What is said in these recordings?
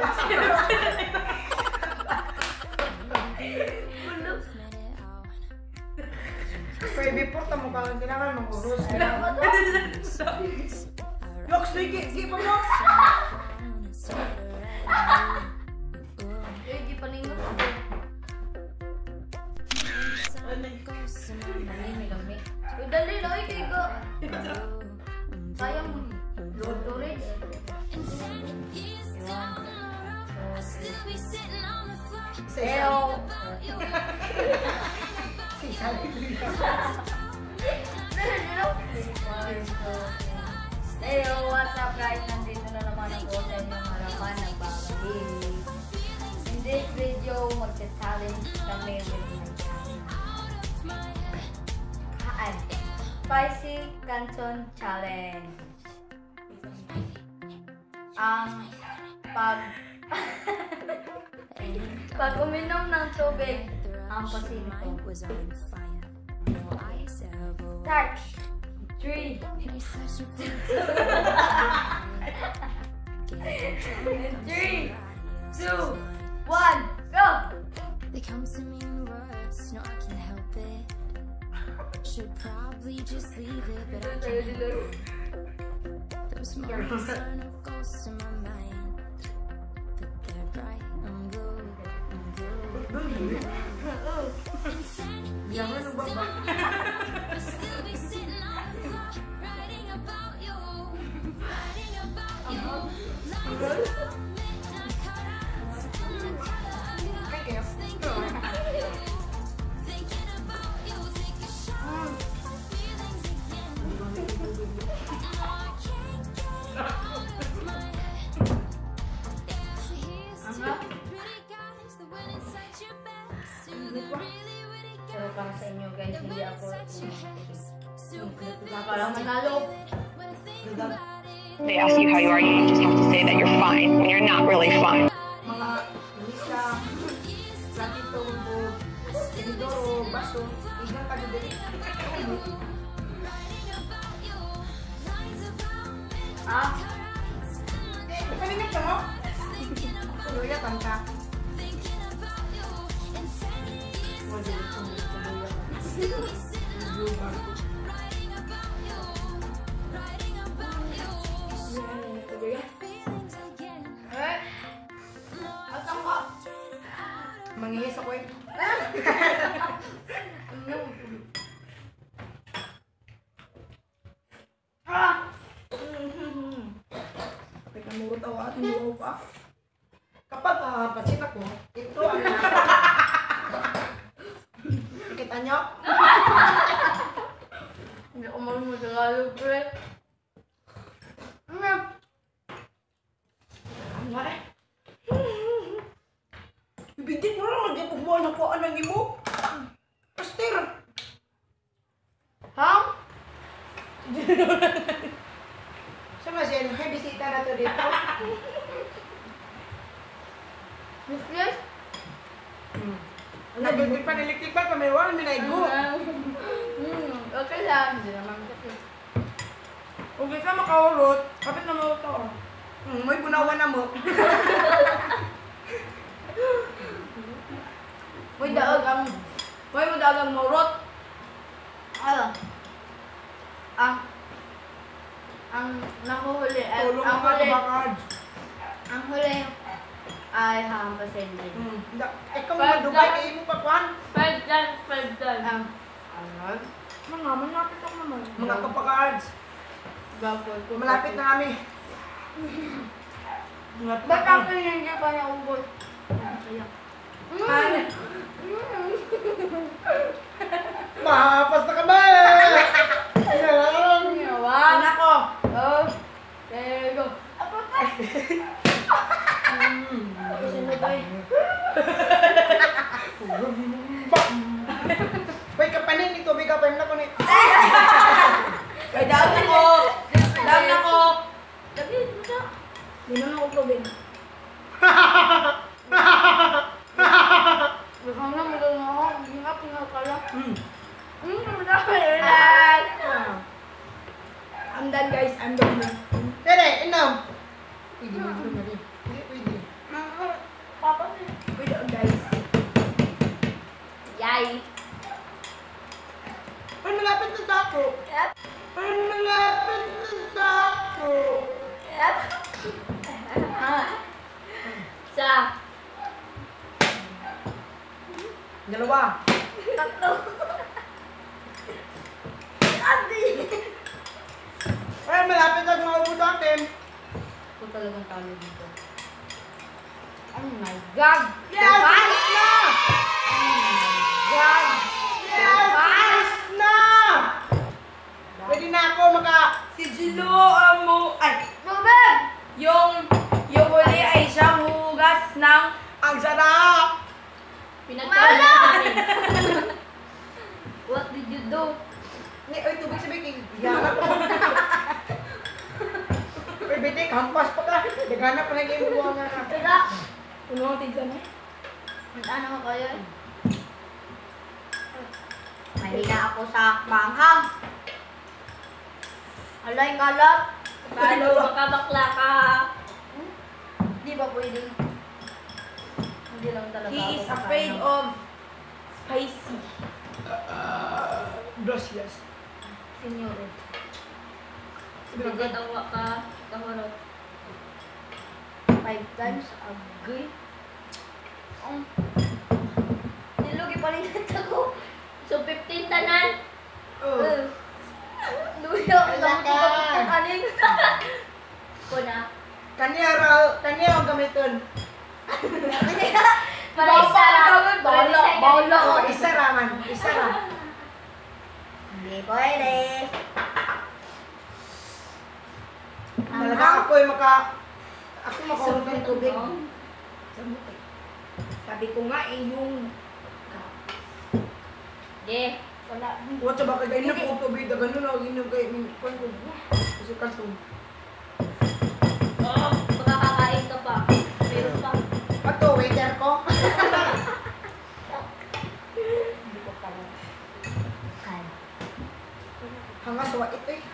Pwede po, tamo ka lang kailangan mangurus. Yox, sige pa mo! Hindi pa ningot ako. Lami-lami. Dali, lami, tiga. Sayang, load storage. Eyo. Eyo, what's up guys? Nandito na naman ako sa inyong harapan ng bagay. In this video, magta-challenge kami with my kaan. Spicy Canton Challenge. Ang pag uminom ng tubig, ang pasinito. Start! 3, 2, 1, go! They come to me in words, no I can't help it. Should probably just leave it, but I can't. Those moments are no ghosts in my mind, but they're bright. I'm good, I'm good. I'll still be sitting on the floor, writing about you, writing about you. Lights out, midnight cutout, thinking about you, thinking about you, take a shot, feelings again. No, I can't get out of my head. So here's to the pretty guys that went inside your best, to the really witty Pero guys. para sa inyo guys, hindi ako They ask you how you are, you just have to say that you're fine when you're not really fine. Mga lisa, platito, tinidoro, baso, igang kadidiri. Paninip ka mo? Kuluya, tangka. Mangihis ako eh. Kapag namurot ako at niluwaw pa. Kapag pasit ako, ito ang kita nyo? Hindi ako marunong Tagalog, pre. Ano nga eh? Bibigyan mo lang, mag-ipubuan ako anang imo. Pastir. Ham? Sama siya, may bisita na to dito. Miss? Nagulbig pa niliklik pa, pamiwal, minaigo. Okay lang. Hindi naman kasi. Kung isa makaurot, kapit na mo ito. May bunawan na mo. May daag ang maurot. Ano? Ang nahuhuli, Tulong ka kabakad. ang huli ay hampasin din. Ikaw mga Dubai, kayo mo pa kuhan. 5 done. Ano? Mga, malapit ako naman. Mga kapakards. Gapon ko. Malapit na kami. Ba't ako hindi pa niya ubos? Kaya. Mahapas na ka ba? Yan. Anak ko. Oh. There you go. Ako pa. Sunod tayo. Uy, kapanin ni tubig ka pa na ko ni. Kaya down ako. Down ako. Lagi mo na. Hindi na ako tubig. Baka na mo doon ako. Hingap kala. I'm done guys, I'm done. Tere, inom. Pwede mo na rin. Hindi pwede. Bye! Ay, malapit na ako. Yep. Ay, malapit na ako. Yep. Isa. Dalawa. Tatlo. Ate! Ay, malapit na maubos sa akin. Ako talagang talo dito. Oh my God! Yes! Diba? Na! God! Yes! Na! Pwede na ako Si Gilo, mo, ay, Ruben! yung huli ay siyang hugas ng Ang sarap! Pinagkala natin. What did you do? Ay, tubig sabihin. Iyanap ko. Uy, bitik, hampas pa ka. Naghanap pa na yung buwan nga. Teka! Ano ang tignan eh? Ano mo kayo? Mahina ako sa manghang. Alay, kalap. Paano makabakla ka? Di ba pwedeng? Hindi lang talaga He is ako afraid kakain of spicy. Gracias. Senyor. Nagkatawa ka, kahurot. 5 times agay. Nilugi pa rin ako. So 15 tanan. Oh. Luya ako Wala lang ka. ang aning. Kuna. Kanya ang gamiton. Para isa lang. Bawlo. Oh, isa raman. Isa ra. Hindi pwede. Talaga ako ay ako makahulog ng tubig. Sabi ko nga eh, yung... Yeah. Wala. Huwag sa baka ganyan po tubig na gano'n na inom kayo. Kasi kalsong. Oh, baka kakain ka pa. Meron pa. Pato, waiter ko. Hindi ko pala. Kaya. Hangas wa ito eh.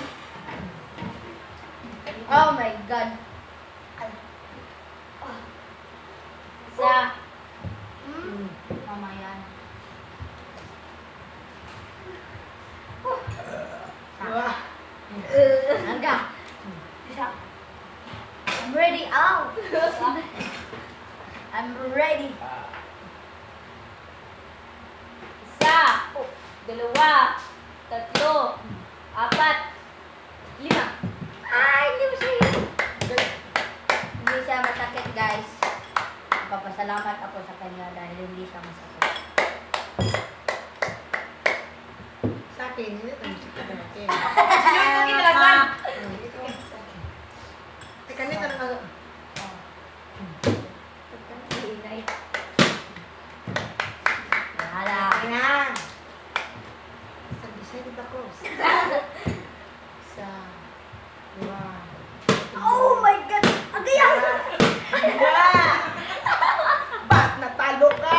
Oh my God. Isa. Mamaya na. Wah. Hangga. Isa. I'm ready out. I'm ready. Isa. Dalawa. Tatlo. 4. 5. Ay, hindi mo siya. Hindi siya masakit, guys. Papasalamat ako sa kanya dahil hindi siya masakit. Sa akin, hindi ito musika na natin. Sino yung kinalasan? Teka, hindi ka na Ingay. Wala. Ayan. Sa decided ako. Sa. Wow. Oh my God! Ang gaya! Wah! Ba't natalo ka?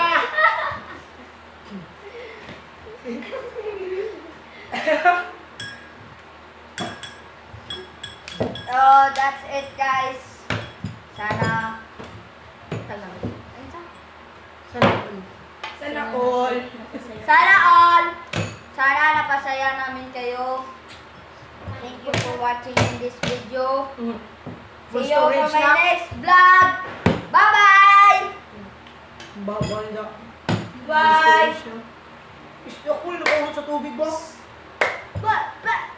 Oh, that's it, guys. Sana... Sana all. Sana all. Sana all! Sana napasaya namin kayo. Thank you for watching in this video. Full See you for storage my na. next vlog. Bye-bye! Babay na. Bye! Gusto ko yung nakahot sa tubig ba? Ba!